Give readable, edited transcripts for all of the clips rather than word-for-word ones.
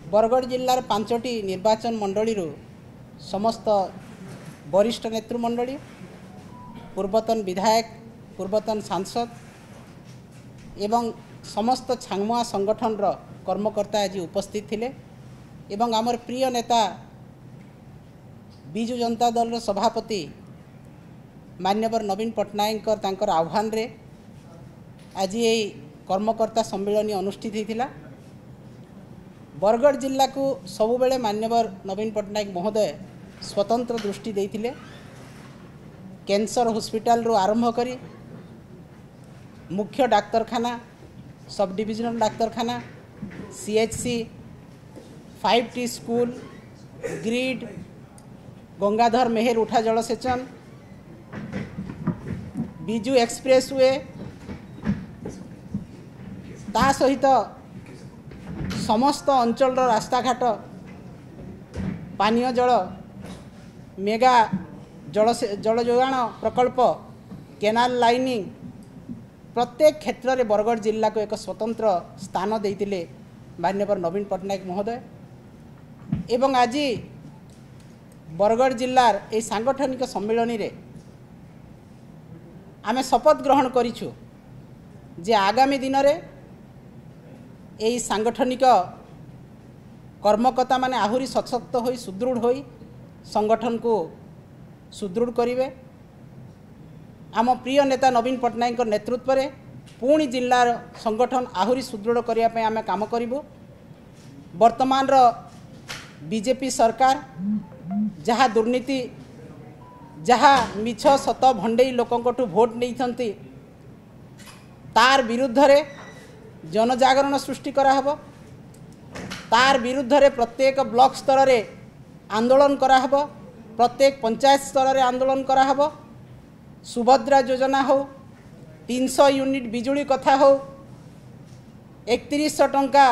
बरगढ़ जिलार 5टी निर्वाचन मंडली समस्त वरिष्ठ नेतृमंडली पूर्वतन विधायक पूर्वतन सांसद एवं समस्त छांगमुआ संगठन कर्मकर्ता आज उपस्थित थिले एवं आमर प्रिय नेता बिजु जनता दल सभापति मान्यवर नवीन पट्टनायक तांकर आह्वान रे आज ये कर्मकर्ता सम्मेलन अनुष्ठित होता। बरगढ़ जिला को सबु बेले मान्यवर नवीन पट्टनायक महोदय स्वतंत्र दृष्टि देइथिले। कैंसर हॉस्पिटल रो आरंभ करी मुख्य डाक्तरखाना सब डिविजनल डाक्तरखाना CHC 5T school grid Gangadhar Meher उठा जलसेचन बिजू एक्सप्रेस वे ता सहित समस्त अंचल रास्ता घाट पानीय जल मेगा जल जोगाण प्रकल्प केनाल लाइनिंग प्रत्येक क्षेत्र में बरगढ़ जिला को एक स्वतंत्र स्थान देइतिले मान्यवर नवीन पट्टनायक महोदय। एवं आज बरगढ़ जिलार ए सांगठनिक सम्मेलन रे आमे शपथ ग्रहण करिछु जे आगामी दिन रे एई सांगठनिक कर्मकर्ता माने आहुरी सशक्त होई सुदृढ़ होई संगठन को सुदृढ़ करिवे। आम प्रिय नेता नवीन पट्टनायक नेतृत्व रे पुणी जिलार संगठन आहुरी सुदृढ़ करिया पे आमे काम करिवु। वर्तमान रो बीजेपी सरकार जहाँ दुर्नीति जहाँ मिछ सत भंडेई लोकंकठू भोट नहीं तार विरुद्ध रे जनजागरण सृष्टि करा हबो। तार विरुद्ध रे प्रत्येक ब्लॉक स्तर रे आंदोलन करा हबो, प्रत्येक पंचायत स्तर रे आंदोलन करा हबो। सुभद्रा योजना हो 300 यूनिट बिजुली कथा हो 3100 टंका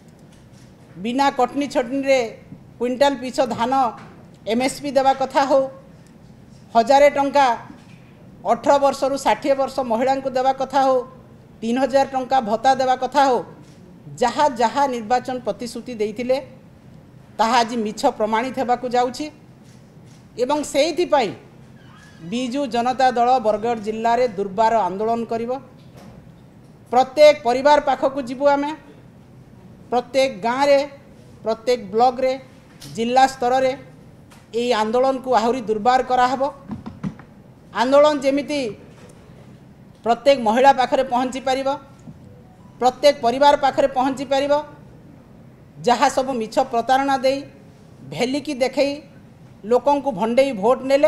बिना कटनी छटनी रे क्विंटाल पीछा धान एमएसपी देवा कथा हो 1000 टंका 18 वर्ष रु 60 वर्ष महिला को देवा कथा हो 3000 टंका भत्ता देवा कथा हो जहाँ जहाँ निर्वाचन प्रतिश्रुति देइथिले ताहा आज मिछ प्रमाणित हेबाकु जाउछि। एवं सेइथि पई बिजु जनता दल बरगढ़ जिल्ला रे दुर्बार आंदोलन करिवो। प्रत्येक परिवार पाखकु जीवु आमे, प्रत्येक गाँव रे प्रत्येक ब्लॉक रे जिला स्तर रे एई आंदोलन को आहुरी दुर्बार करा हबो। आंदोलन जेमिति प्रत्येक महिला पाखरे पहुँची पारिबो, प्रत्येक परिवार पाखरे पहुँची पारिबो। जहाँ सब मिछ प्रतारणा देई भेलिकी देखई लोकन को भंडेई भोट नेले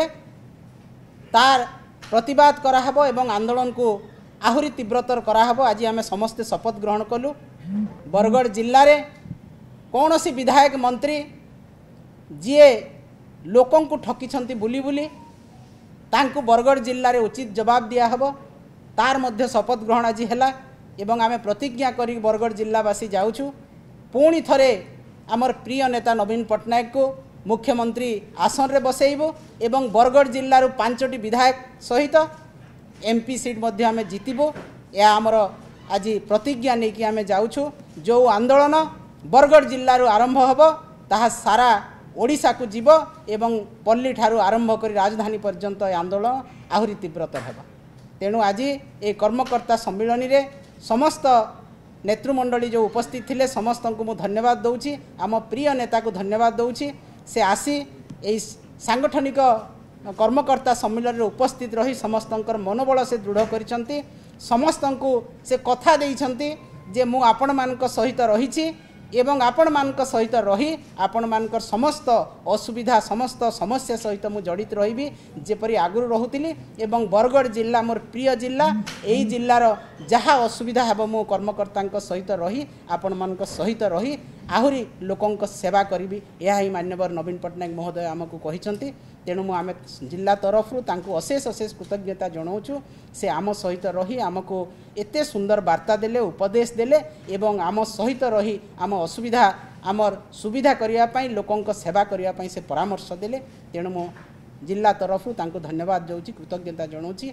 तार प्रतिवाद करा हबो एवं आंदोलन को आहुरी तीव्रतर करा हबो। आज आमे समस्ते शपथ ग्रहण कलु। बरगढ़ जिल्ला रे कौनसी विधायक मंत्री जीए लोकन को ठकी बुली बुली तांकु बरगढ़ जिल्ला रे उचित जवाब दिया हबो तार मध्य शपथ ग्रहण आज हैला। एवं आमे प्रतिज्ञा करी बरगढ़ जिल्लावासी जाउछु पुणी थरे आमर प्रिय नेता नवीन पट्टनायक को मुख्यमंत्री आसन रे बसैबो एवं बरगढ़ जिल्लार 5टी विधायक सहित एमपी सीट मध्य आमे जितिबो। या आमर आज प्रतिज्ञा नहीं कि आमे जाउछु जो आंदोलन बरगढ़ जिल्लार आरंभ हबो ताहा सारा ओडिशा को जीव एवं पल्ली ठारू आरंभ करी राजधानी पर्यंत आंदोलन आहुरी तीव्रतर हेबा। तेणु आज ये कर्मकर्ता सम्मेलन रे समस्त नेतृमंडली जो उपस्थित थिले समस्त को मु धन्यवाद दउछि। आम प्रिय नेता को धन्यवाद दउछि से आसी ए सांगठनिक कर्मकर्ता सम्मेलन रे उपस्थित रही समस्तंकर मनोबल से दृढ़ करिसंती। समस्तंकु से कथा देइसंती जे मु आपण मानक सहित रहिछि एवं आपण मानक सहित रही आपण मानकर समस्त असुविधा समस्त समस्या सहित मु जड़ित रही जेपरी आगुरी रहूतिली। एवं बरगढ़ जिला मोर प्रिय जिला एई जिल्लार जहाँ असुविधा हेबो मु कर्मकर्ता सहित रही आपण मानक सहित रही आहुरी लोकंक सेवा करी यह ही मान्यवर नवीन पट्टनायक महोदय आमको कहिसंती। तेणु मु आमे जिला तरफरु तांको अशेष अशेष कृतज्ञता जनाऊँ से आम सहित रही आमको एते सुंदर वार्ता देले उपदेश देले एवं आम सहित रही आम असुविधा आमर सुविधा करने लोकंक सेवा करने से परामर्श देले। तेणु मो जिला तरफरु तांको धन्यवाद जाऊँगी कृतज्ञता जनाऊँ।